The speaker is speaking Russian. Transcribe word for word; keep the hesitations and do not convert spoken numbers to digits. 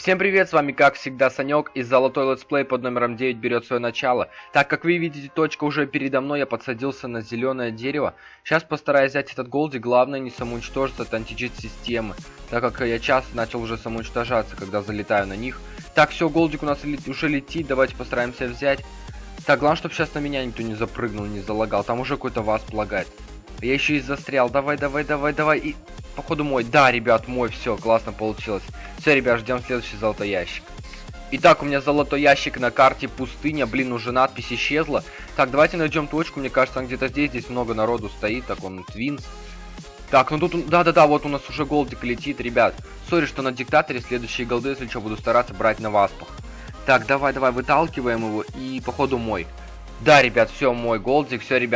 Всем привет, с вами как всегда Санек, и золотой летсплей под номером девять берет свое начало. Так как вы видите, точка уже передо мной, я подсадился на зеленое дерево. Сейчас постараюсь взять этот голдик, главное не самоуничтожиться от античит системы, так как я часто начал уже самоуничтожаться, когда залетаю на них. Так, все, голдик у нас уже летит, давайте постараемся взять. Так, главное, чтобы сейчас на меня никто не запрыгнул, не залагал, там уже какой-то васп лагает. Я еще и застрял, давай, давай, давай, давай, и... Походу мой. Да, ребят, мой, все, классно получилось. Все, ребят, ждем следующий золотой ящик. Итак, у меня золотой ящик на карте пустыня. Блин, уже надпись исчезла. Так, давайте найдем точку. Мне кажется, он где-то здесь. Здесь много народу стоит. Так, он твинс. Так, ну тут, да-да-да, вот у нас уже голдик летит, ребят. Сори, что на диктаторе следующие голды, если что, буду стараться брать на васпах. Так, давай, давай, выталкиваем его. И, походу, мой. Да, ребят, все, мой голдик. Все, ребят.